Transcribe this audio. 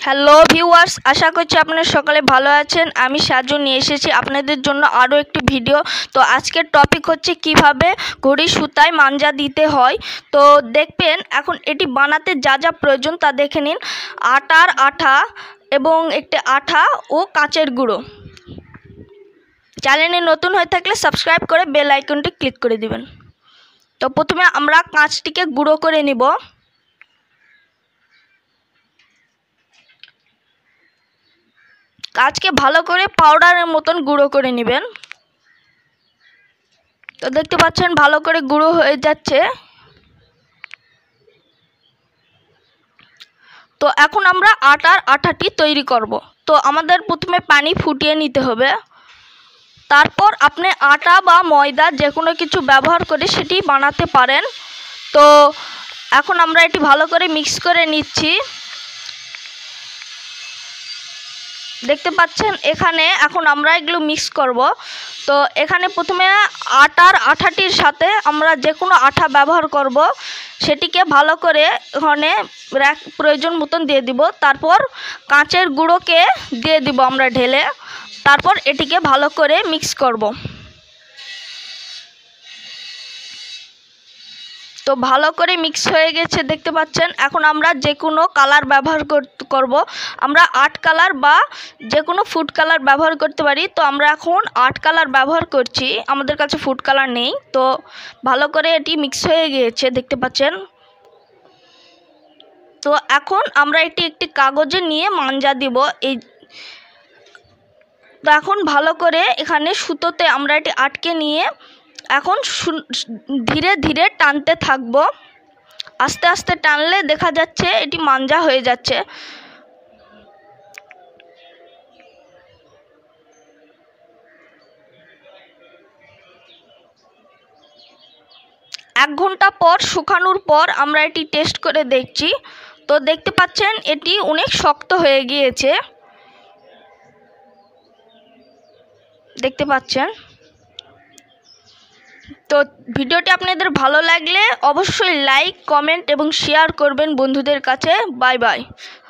Hello viewers, আশা করছি আপনারা সকালে ভালো আছেন। আমি সাজু নিয়ে এসেছি আপনাদের জন্য আরও একটি ভিডিও। তো আজকের টপিক হচ্ছে কিভাবে ঘড়ি সুতায় মাঞ্জা দিতে হয়। তো দেখবেন এখন এটি বানাতে যা যা প্রয়োজন তা দেখে নিন। আটার আঠা এবং একটি আঠা ও কাঁচের গুঁড়ো। চ্যানেলে নতুন হয়ে থাকলে সাবস্ক্রাইব করে বেল আইকনটি ক্লিক করে দিবেন। তো প্রথমে আমরা কাঁচটিকে গুঁড়ো করে নিব। কাঁচকে ভালো করে পাউডারের মতন গুঁড়ো করে নেবেন। তো দেখতে পাচ্ছেন ভালো করে গুঁড়ো হয়ে যাচ্ছে। তো এখন আমরা আটার আঠাটি তৈরি করব। তো আমাদের প্রথমে পানি ফুটিয়ে নিতে হবে। তারপর আপনি আটা বা ময়দা যে কোনো কিছু ব্যবহার করে সেটি বানাতে পারেন। তো এখন আমরা এটি ভালো করে মিক্স করে নিচ্ছি। দেখতে পাচ্ছেন এখানে এখন আমরা এগুলো মিক্স করব। তো এখানে প্রথমে আটার আঠাটির সাথে আমরা যে কোনো আঠা ব্যবহার করব, সেটিকে ভালো করে এখানে প্রয়োজন মতন দিয়ে দিব। তারপর কাঁচের গুঁড়োকে দিয়ে দিব আমরা ঢেলে। তারপর এটিকে ভালো করে মিক্স করব। তো ভালো করে মিক্স হয়ে গেছে দেখতে পাচ্ছেন। এখন আমরা যে কোনো কালার ব্যবহার করব। আমরা আর্ট কালার বা যে কোনো ফুড কালার ব্যবহার করতে পারি। তো আমরা এখন আর্ট কালার ব্যবহার করছি, আমাদের কাছে ফুড কালার নেই। তো ভালো করে এটি মিক্স হয়ে গিয়েছে দেখতে পাচ্ছেন। তো এখন আমরা এটি একটি কাগজে নিয়ে মাঞ্জা দিব। তো এখন ভালো করে এখানে সুতোতে আমরা এটি আটকে নিয়ে এখন ধীরে ধীরে টানতে থাকবো। আস্তে আস্তে টানলে দেখা যাচ্ছে এটি মাঞ্জা হয়ে যাচ্ছে। এক ঘন্টা পর শুকানোর পর আমরা এটি টেস্ট করে দেখছি। তো দেখতে পাচ্ছেন এটি অনেক শক্ত হয়ে গিয়েছে দেখতে পাচ্ছেন। তো ভিডিওটি আপনাদের ভালো লাগলে অবশ্যই লাইক, কমেন্ট এবং শেয়ার করবেন বন্ধুদের কাছে। Bye by.